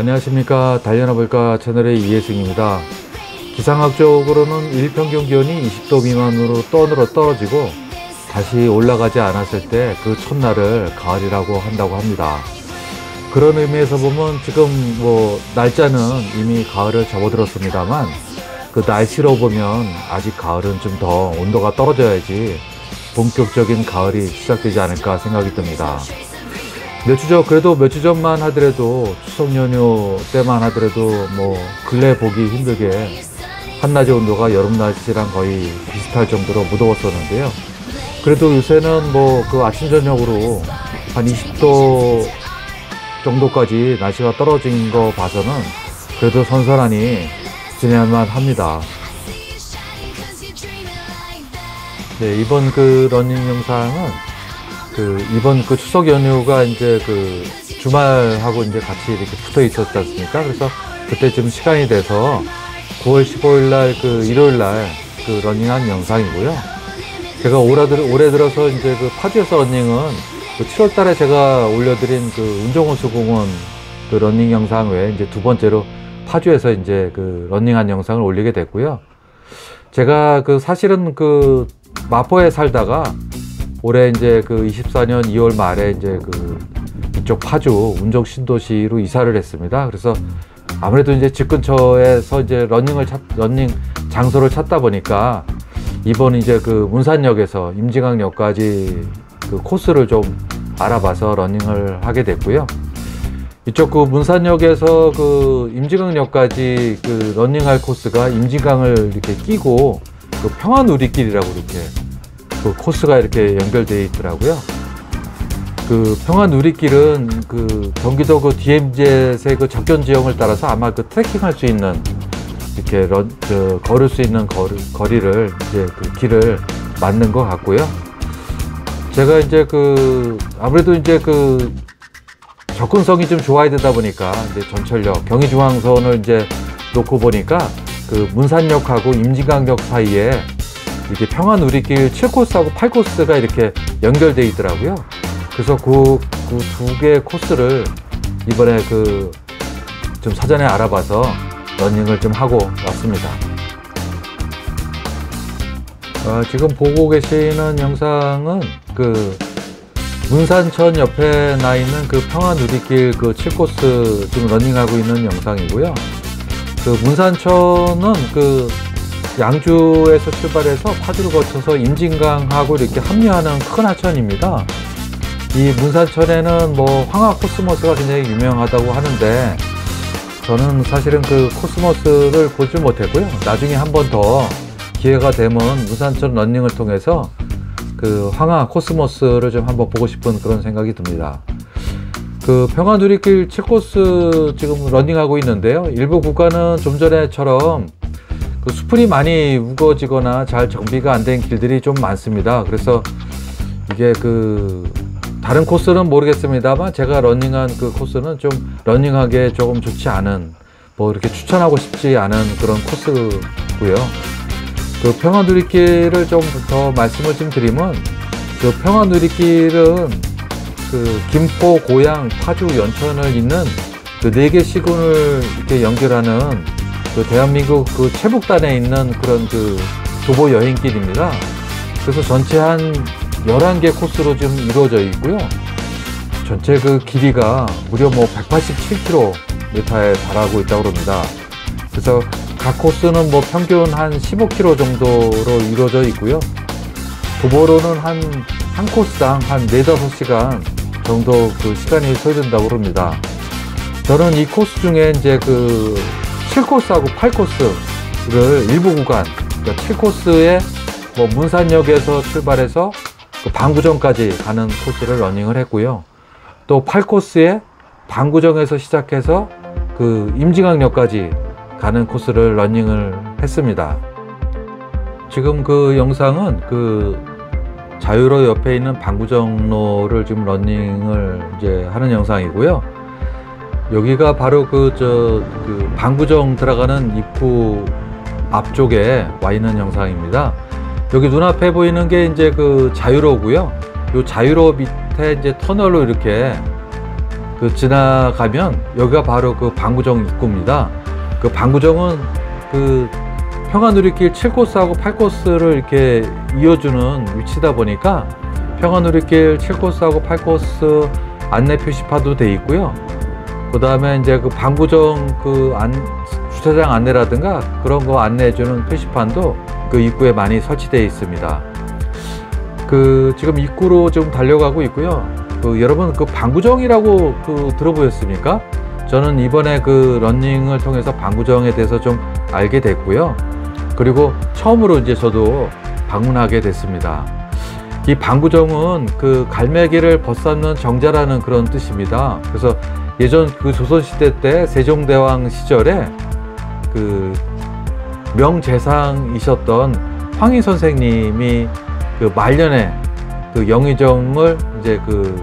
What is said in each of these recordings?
안녕하십니까. 달려나볼까 채널의 이혜승입니다. 기상학적으로는 일평균 기온이 20도 미만으로 떨어지고 다시 올라가지 않았을 때 그 첫날을 가을이라고 한다고 합니다. 그런 의미에서 보면 지금 날짜는 이미 가을을 접어들었습니다만 그 날씨로 보면 아직 가을은 좀 더 온도가 떨어져야지 본격적인 가을이 시작되지 않을까 생각이 듭니다. 그래도 몇 주 전만 하더라도 추석 연휴 때만 하더라도 근래 보기 힘들게 한낮의 온도가 여름 날씨랑 거의 비슷할 정도로 무더웠었는데요. 그래도 요새는 그 아침 저녁으로 한 20도 정도까지 날씨가 떨어진 거 봐서는 그래도 선선하니 지낼만 합니다. 네, 이번 러닝 영상은 이번 추석 연휴가 이제 주말하고 이제 같이 이렇게 붙어 있었지 않습니까? 그래서 그때 좀 시간이 돼서 9월 15일 날 일요일 날 러닝한 영상이고요. 제가 올해 들어서 이제 파주에서 러닝은 7월 달에 제가 올려드린 운정호수공원 러닝 영상 외에 이제 두 번째로 파주에서 이제 러닝한 영상을 올리게 됐고요. 제가 사실은 마포에 살다가 올해 이제 24년 2월 말에 이제 이쪽 파주 운정 신도시로 이사를 했습니다. 그래서 아무래도 이제 집 근처에서 이제 러닝 장소를 찾다 보니까 이번 이제 문산역에서 임진강역까지 코스를 좀 알아봐서 러닝을 하게 됐고요. 이쪽 문산역에서 임진강역까지 러닝할 코스가 임진강을 이렇게 끼고 평화누리길이라고 이렇게 코스가 이렇게 연결되어 있더라고요. 평화누리길은 경기도 DMZ의 접견 지형을 따라서 아마 트레킹할 수 있는 이렇게 걸을 수 있는 거리를 이제 길을 만든 것 같고요. 제가 이제 아무래도 이제 접근성이 좀 좋아야 되다 보니까 이제 전철역 경의중앙선을 이제 놓고 보니까 문산역하고 임진강역 사이에 이렇게 평화누리길 7코스하고 8코스가 이렇게 연결되어 있더라고요. 그래서 두 개의 코스를 이번에 좀 사전에 알아봐서 러닝을 좀 하고 왔습니다. 지금 보고 계시는 영상은 문산천 옆에 나 있는 평화누리길 7코스 지금 러닝하고 있는 영상이고요. 문산천은 양주에서 출발해서 파주를 거쳐서 임진강하고 이렇게 합류하는 큰 하천입니다. 이 문산천에는 황하 코스모스가 굉장히 유명하다고 하는데 저는 사실은 코스모스를 보지 못했고요. 나중에 한 번 더 기회가 되면 문산천 러닝을 통해서 황하 코스모스를 좀 한번 보고 싶은 그런 생각이 듭니다. 평화누리길 7코스 지금 러닝하고 있는데요. 일부 구간은 좀 전에처럼 수풀이 많이 우거지거나 잘 정비가 안 된 길들이 좀 많습니다. 그래서 이게 다른 코스는 모르겠습니다만 제가 러닝한 코스는 좀 러닝하기에 조금 좋지 않은 이렇게 추천하고 싶지 않은 그런 코스고요. 평화누리길을 좀 더 말씀을 좀 드리면 평화누리길은 김포, 고양, 파주, 연천을 잇는 4개 시군을 이렇게 연결하는 대한민국 최북단에 있는 그런 도보 여행길입니다. 그래서 전체 한 11개 코스로 좀 이루어져 있고요. 전체 길이가 무려 187km에 달하고 있다고 합니다. 그래서 각 코스는 평균 한 15km 정도로 이루어져 있고요. 도보로는 한 코스당 한 4-5시간 정도 시간이 소요된다고 합니다. 저는 이 코스 중에 이제 7코스하고 8코스를 일부 구간, 7코스에 문산역에서 출발해서 방구정까지 가는 코스를 러닝을 했고요. 또 8코스에 방구정에서 시작해서 임진강역까지 가는 코스를 러닝을 했습니다. 지금 영상은 자유로 옆에 있는 방구정로를 지금 러닝을 이제 하는 영상이고요. 여기가 바로 방구정 들어가는 입구 앞쪽에 와 있는 영상입니다. 여기 눈앞에 보이는 게 이제 자유로고요. 요 자유로 밑에 이제 터널로 이렇게 그 지나가면 여기가 바로 그 방구정 입구입니다. 그 방구정은 그 평화누리길 7코스하고 8코스를 이렇게 이어주는 위치다 보니까 평화누리길 7코스하고 8코스 안내 표시판도 돼 있고요. 그 다음에 이제 그 방구정 그 주차장 안내라든가 그런 거 안내해주는 표시판도 그 입구에 많이 설치되어 있습니다. 그 지금 입구로 지금 달려가고 있고요. 그 여러분 그 방구정이라고 그 들어보셨습니까? 저는 이번에 그 러닝을 통해서 방구정에 대해서 좀 알게 됐고요. 그리고 처음으로 이제 저도 방문하게 됐습니다. 이 방구정은 그 갈매기를 벗삼는 정자라는 그런 뜻입니다. 그래서 예전 그 조선시대 때 세종대왕 시절에 그 명재상이셨던 황희 선생님이 그 말년에 그 영의정을 이제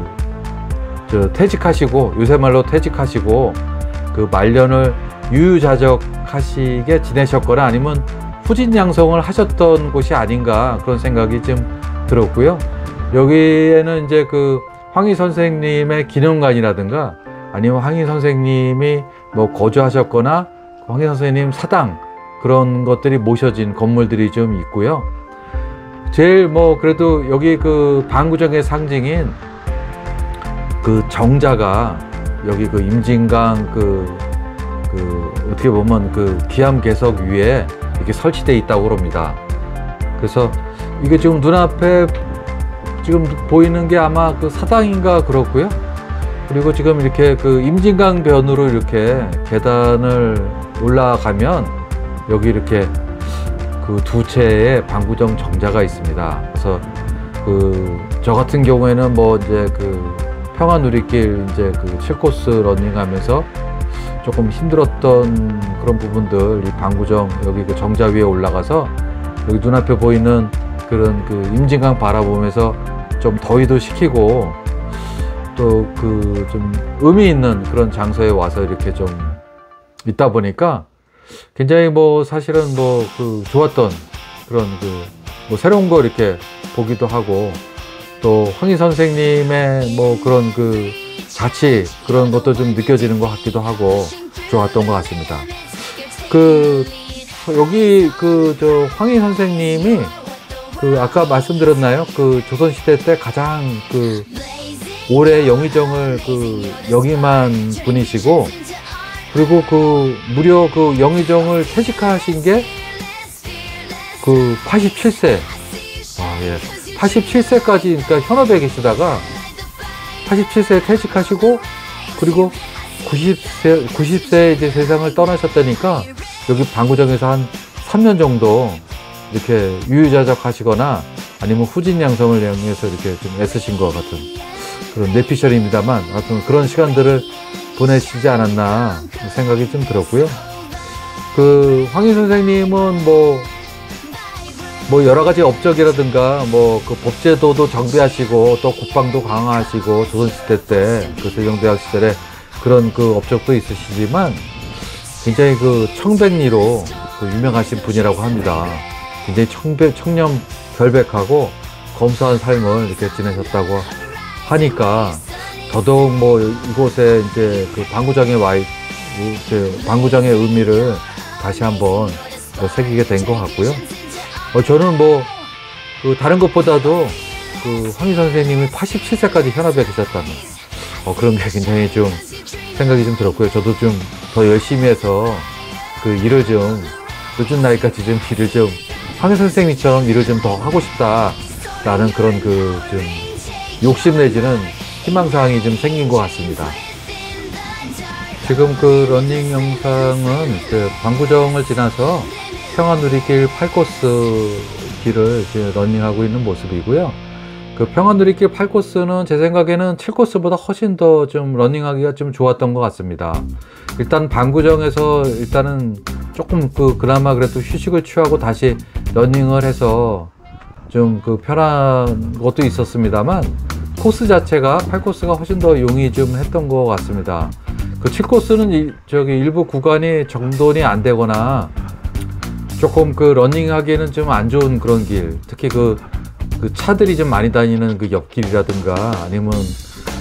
퇴직하시고, 요새 말로 퇴직하시고 그 말년을 유유자적하시게 지내셨거나 아니면 후진양성을 하셨던 곳이 아닌가 그런 생각이 좀 들었고요. 여기에는 이제 그 황희 선생님의 기념관이라든가 아니면 황희 선생님이 뭐 거주하셨거나 황희 선생님 사당 그런 것들이 모셔진 건물들이 좀 있고요. 제일 뭐 그래도 여기 그 방구정의 상징인 그 정자가 여기 그 임진강 그 어떻게 보면 그 기암괴석 위에 이렇게 설치되어 있다고 그럽니다. 그래서 이게 지금 눈앞에 지금 보이는 게 아마 그 사당인가 그렇고요. 그리고 지금 이렇게 그 임진강 변으로 이렇게 계단을 올라가면 여기 이렇게 그 두 채의 방구정 정자가 있습니다. 그래서 그 저 같은 경우에는 뭐 이제 그 평화누리길 이제 그 7코스 러닝하면서 조금 힘들었던 그런 부분들, 이 방구정 여기 그 정자 위에 올라가서 여기 눈앞에 보이는 그런 그 임진강 바라보면서 좀 더위도 식히고 또 그 좀 의미 있는 그런 장소에 와서 이렇게 좀 있다 보니까 굉장히 뭐 사실은 뭐 그 좋았던 그런 그 뭐 새로운 거 이렇게 보기도 하고 또 황희 선생님의 뭐 그런 그 가치 그런 것도 좀 느껴지는 것 같기도 하고 좋았던 것 같습니다. 그 여기 그 저 황희 선생님이 그 아까 말씀드렸나요? 그 조선시대 때 가장 그 오래 영의정을 그 역임한 분이시고, 그리고 그 무려 그 영의정을 퇴직하신 게 그 87세. 아, 예. 87세까지 그러니까 현업에 계시다가 87세에 퇴직하시고 그리고 90세에 이제 세상을 떠나셨다니까 여기 방구정에서 한 3년 정도 이렇게 유유자적 하시거나 아니면 후진양성을 향해서 이렇게 좀 애쓰신 것 같은 그런 내피셜입니다만 하여튼 그런 시간들을 보내시지 않았나 생각이 좀 들었고요. 그 황희 선생님은 뭐 여러 가지 업적이라든가 뭐 그 법제도도 정비하시고 또 국방도 강화하시고 조선시대 때 그 세종대왕 시절에 그런 그 업적도 있으시지만 굉장히 그 청백리로 그 유명하신 분이라고 합니다. 굉장히 청렴 결백하고 검소한 삶을 이렇게 지내셨다고 하니까 더더욱 뭐 이곳에 이제 그 방구정의 방구정의 의미를 다시 한번 새기게 된 것 같고요. 저는 뭐 그 다른 것보다도 그 황희 선생님이 87세까지 현업에 계셨다는 그런 게 굉장히 좀 생각이 좀 들었고요. 저도 좀 더 열심히 해서 그 일을 좀 늦은 나이까지 좀 일을 좀 황희 선생님처럼 일을 좀 더 하고 싶다라는 그런 그 좀 욕심 내지는 희망사항이 좀 생긴 것 같습니다. 지금 그 러닝 영상은 그 방구정을 지나서 평화누리길 8코스 길을 이제 러닝하고 있는 모습이고요. 그 평화누리길 8코스는 제 생각에는 7코스보다 훨씬 더 좀 러닝하기가 좀 좋았던 것 같습니다. 일단 방구정에서 일단은 조금 그나마 그래도 휴식을 취하고 다시 러닝을 해서 좀 그 편한 것도 있었습니다만 코스 자체가 8코스가 훨씬 더 용이 좀 했던 것 같습니다. 그 7코스는 일부 구간이 정돈이 안 되거나 조금 그 러닝하기에는 좀 안 좋은 그런 길, 특히 그 차들이 좀 많이 다니는 그 옆길이라든가 아니면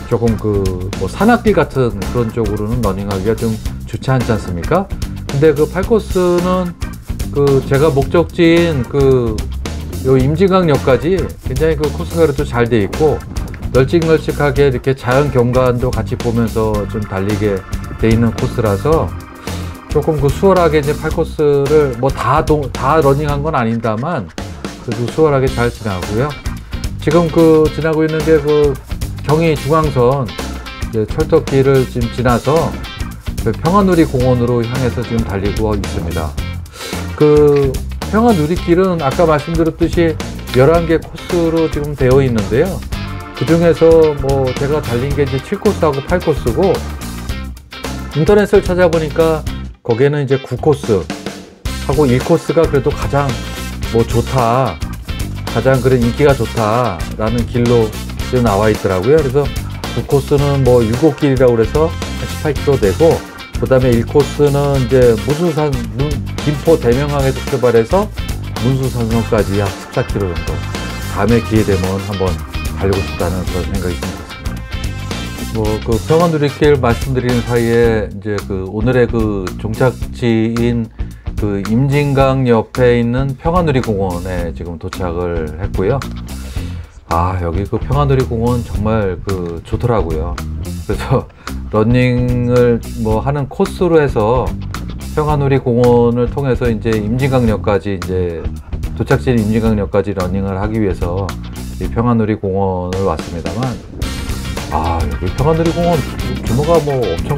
조금 그 뭐 산악길 같은 그런 쪽으로는 러닝하기가 좀 좋지 않지 않습니까? 근데 그 8코스는 그 제가 목적지인 그 요 임진강역까지 굉장히 그 코스가 그래도 잘 돼 있고 널찍널찍하게 이렇게 자연 경관도 같이 보면서 좀 달리게 돼 있는 코스라서 조금 그 수월하게 이제 8코스를 뭐 다 러닝한 건 아닌다만 그래도 수월하게 잘 지나고요. 지금 그 지나고 있는 게 그 경의 중앙선 철도길을 지금 지나서 그 평화누리 공원으로 향해서 지금 달리고 있습니다. 그 평화누리길은 아까 말씀드렸듯이 11개 코스로 지금 되어 있는데요. 그 중에서 뭐 제가 달린 게 이제 7코스하고 8코스고 인터넷을 찾아보니까 거기에는 이제 9코스 하고 1코스가 그래도 가장 뭐 좋다, 가장 그런 인기가 좋다라는 길로 지금 나와 있더라고요. 그래서 9코스는 뭐 7길이라고 그래서 18km 되고, 그 다음에 1코스는 이제 무수산, 김포 대명항에서 출발해서 문수산성까지 약 14km 정도. 다음에 기회 되면 한번 달리고 싶다는 그런 생각이 듭니다. 뭐 그 평화누리길 말씀드리는 사이에 이제 그 오늘의 그 종착지인 그 임진강 옆에 있는 평화누리공원에 지금 도착을 했고요. 아, 여기 그 평화누리공원 정말 그 좋더라고요. 그래서 러닝을 뭐 하는 코스로 해서 평화누리공원을 통해서 이제 임진강역까지 이제 도착지인 임진강역까지 러닝을 하기 위해서 이 평화누리공원을 왔습니다만, 아, 여기 평화누리공원 규모가 뭐 엄청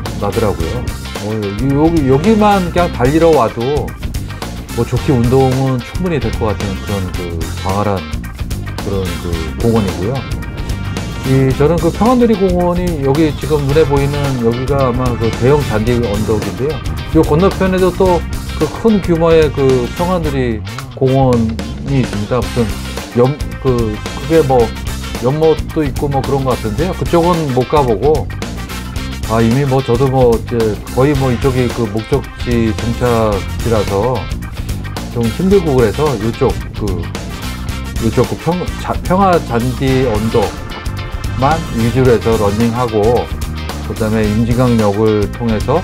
나더라고요. 여기만 그냥 달리러 와도 뭐 좋게 운동은 충분히 될 것 같은 그런 그 광활한 그런 그 공원이고요. 저는 그 평화누리공원이 여기 지금 눈에 보이는 여기가 아마 그 대형 잔디 언덕인데요. 이 건너편에도 또 그 큰 규모의 그 평화누리 공원이 있습니다. 무슨 그게 뭐 연못도 있고 뭐 그런 것 같은데요. 그쪽은 못 가보고, 아, 이미 뭐 저도 뭐 이제 거의 뭐 이쪽이 그 목적지 종착지라서 좀 힘들고 그래서 이쪽 그 평화 잔디 언덕만 위주로 해서 러닝하고, 그 다음에 임진강역을 통해서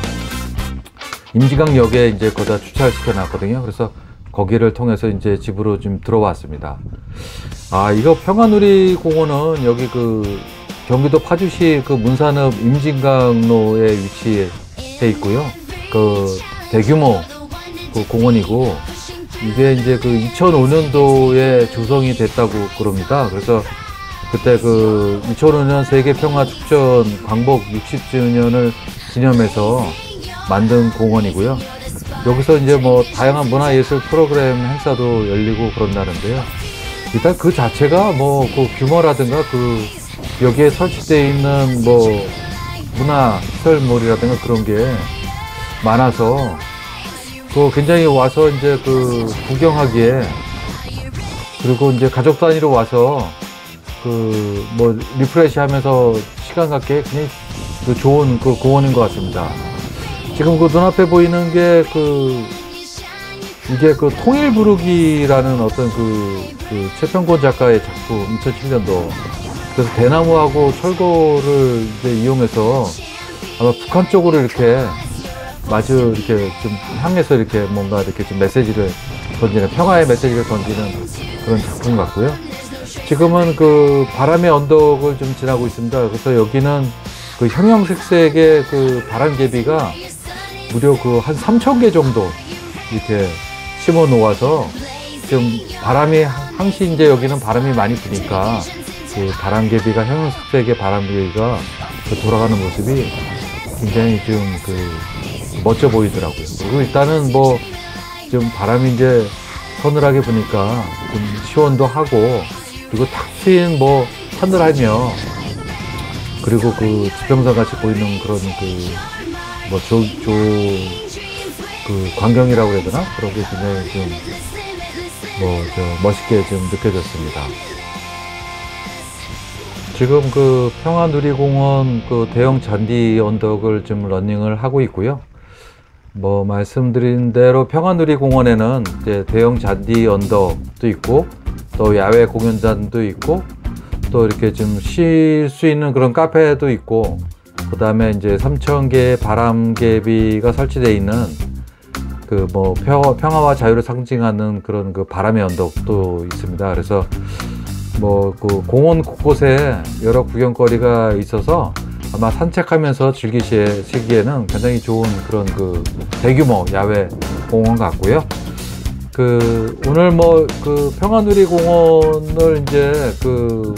임진강역에 이제 거기다 주차를 시켜놨거든요. 그래서 거기를 통해서 이제 집으로 좀 들어왔습니다. 아, 이거 평화누리 공원은 여기 그 경기도 파주시 그 문산읍 임진강로에 위치해 있고요. 그 대규모 그 공원이고, 이게 이제 그 2005년도에 조성이 됐다고 그럽니다. 그래서 그때 그 2005년 세계평화축전 광복 60주년을 기념해서 만든 공원이고요. 여기서 이제 뭐 다양한 문화예술 프로그램 행사도 열리고 그런다는데요. 일단 그 자체가 뭐 그 규모라든가 그 여기에 설치되어 있는 뭐 문화시설물이라든가 그런 게 많아서 그 굉장히 와서 이제 그 구경하기에, 그리고 이제 가족 단위로 와서 그 뭐 리프레시 하면서 시간 갖기에 굉장히 그 좋은 그 공원인 것 같습니다. 지금 그 눈앞에 보이는 게 이게 그 통일부르기라는 어떤 그 최평곤 작가의 작품 2007년도. 그래서 대나무하고 철거를 이제 이용해서 아마 북한 쪽으로 이렇게 마주 이렇게 좀 향해서 이렇게 뭔가 이렇게 좀 메시지를 던지는, 평화의 메시지를 던지는 그런 작품 같고요. 지금은 그 바람의 언덕을 좀 지나고 있습니다. 그래서 여기는 그 형형색색의 그 바람개비가 무려 그 한 3,000개 정도 이렇게 심어 놓아서 지금 바람이 항시 이제 여기는 바람이 많이 부니까 그 바람개비가, 형형색색의 바람개비가 돌아가는 모습이 굉장히 좀 멋져 보이더라고요. 그리고 일단은 뭐 좀 바람이 이제 서늘하게 부니까 좀 시원도 하고, 그리고 탁 트인 뭐 하늘하며, 그리고 그 지평선 같이 보이는 그런 그 광경이라고 해야 되나? 그런 게 굉장히 좀 멋있게 좀 느껴졌습니다. 지금 그 평화누리공원 그 대형 잔디 언덕을 좀 러닝을 하고 있고요. 뭐 말씀드린 대로 평화누리공원에는 이제 대형 잔디 언덕도 있고, 또 야외 공연장도 있고, 또 이렇게 좀 쉴 수 있는 그런 카페도 있고, 그 다음에 이제 3,000개의 바람개비가 설치되어 있는 그 뭐 평화와 자유를 상징하는 그런 그 바람의 언덕도 있습니다. 그래서 뭐 그 공원 곳곳에 여러 구경거리가 있어서 아마 산책하면서 즐기시기에는 굉장히 좋은 그런 그 대규모 야외 공원 같고요. 그 오늘 뭐 그 평화누리공원을 이제 그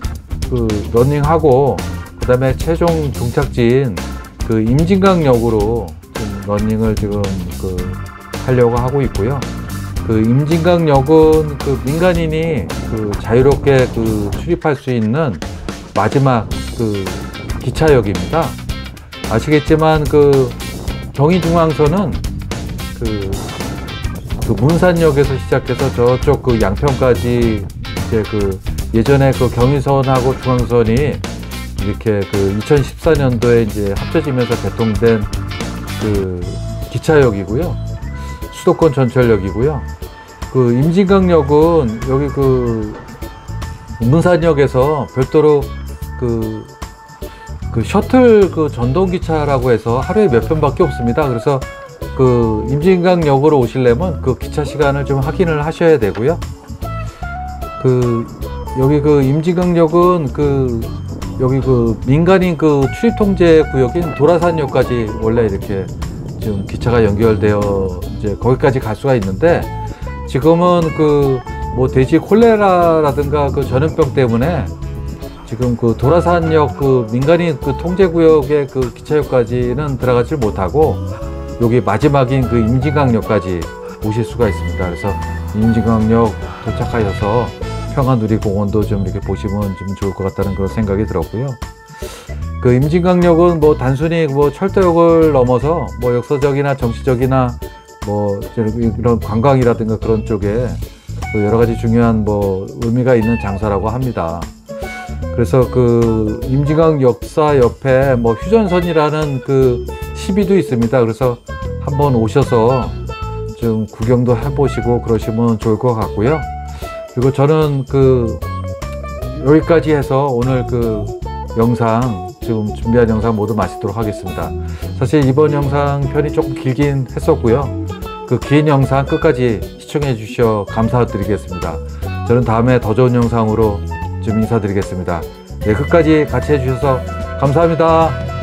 러닝하고, 그 다음에 최종 종착지인 그 임진강역으로 좀 러닝을 지금 하려고 하고 있고요. 그 임진강역은 그 민간인이 그 자유롭게 출입할 수 있는 마지막 기차역입니다. 아시겠지만 경의중앙선은 문산역에서 시작해서 저쪽 양평까지 이제 예전에 경의선하고 중앙선이 이렇게 2014년도에 이제 합쳐지면서 개통된 기차역이고요. 수도권 전철역이고요. 임진강역은 여기 문산역에서 별도로 셔틀 전동기차라고 해서 하루에 몇 편밖에 없습니다. 그래서 임진강역으로 오시려면 기차 시간을 좀 확인을 하셔야 되고요. 여기 임진강역은 여기 민간인 출입 통제 구역인 도라산역까지 원래 이렇게 지금 기차가 연결되어 이제 거기까지 갈 수가 있는데, 지금은 뭐 돼지 콜레라라든가 전염병 때문에 지금 도라산역 민간인 통제 구역의 기차역까지는 들어가질 못하고, 여기 마지막인 임진강역까지 오실 수가 있습니다. 그래서 임진강역 도착하셔서 평화누리공원도 좀 이렇게 보시면 좀 좋을 것 같다는 그런 생각이 들었고요. 임진강역은 뭐 단순히 뭐 철도역을 넘어서 뭐 역사적이나 정치적이나 뭐 이런 관광이라든가 그런 쪽에 여러 가지 중요한 뭐 의미가 있는 장소라고 합니다. 그래서 임진강 역사 옆에 뭐 휴전선이라는 시비도 있습니다. 그래서 한번 오셔서 좀 구경도 해보시고 그러시면 좋을 것 같고요. 그리고 저는 여기까지 해서 오늘 영상, 지금 준비한 영상 모두 마치도록 하겠습니다. 사실 이번 영상 편이 조금 길긴 했었고요. 긴 영상 끝까지 시청해 주셔서 감사드리겠습니다. 저는 다음에 더 좋은 영상으로 좀 인사드리겠습니다. 네, 끝까지 같이 해주셔서 감사합니다.